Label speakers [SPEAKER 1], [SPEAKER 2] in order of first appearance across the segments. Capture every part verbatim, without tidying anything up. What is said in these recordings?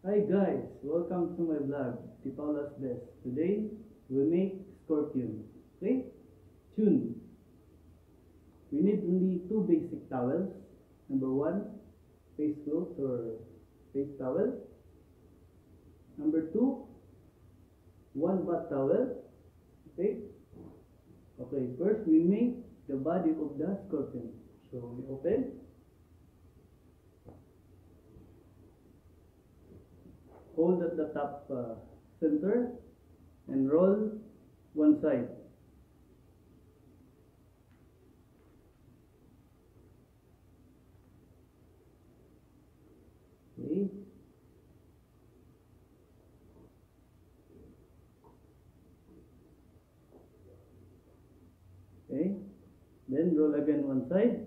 [SPEAKER 1] Hi guys, welcome to my vlog, The Paula's Best. Today we make scorpion. Okay? Tune. We need only two basic towels. Number one, face clothes or face towel. Number two, one bath towel. Okay? Okay, first we make the body of the scorpion. So we open. Hold at the top uh, center and roll one side. Okay. Okay. Then roll again one side.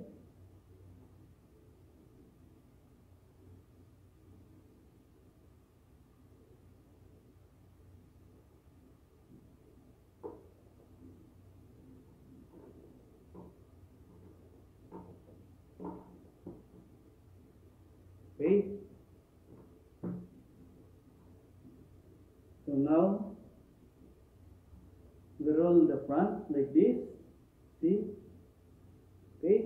[SPEAKER 1] Okay. So now we roll the front like this. See? Okay.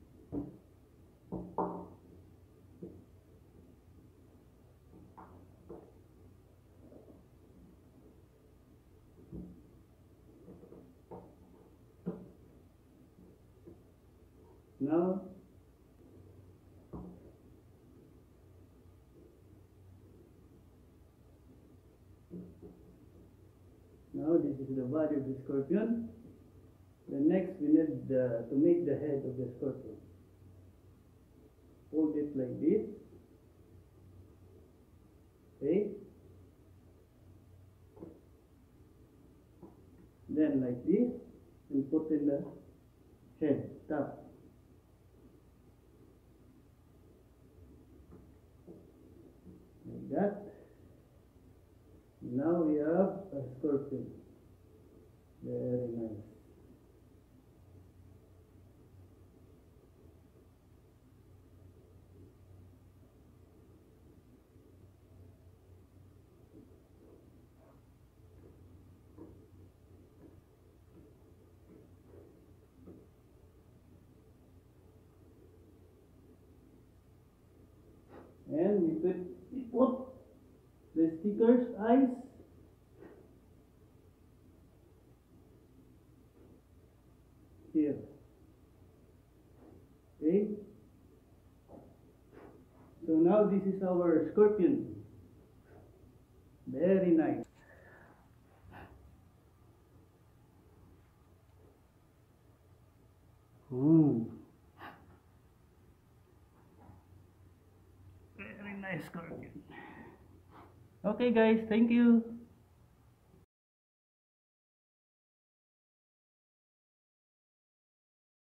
[SPEAKER 1] Now Now this is the body of the scorpion. Then next we need the, to make the head of the scorpion. Hold it like this. Okay. Then like this and put in the head top. Like that. Now we have a scorpion. Very nice. And we put, we put the sticker's eyes here. Okay. So now this is our scorpion. Very nice. Ooh. Very nice scorpion. Okay guys, thank you.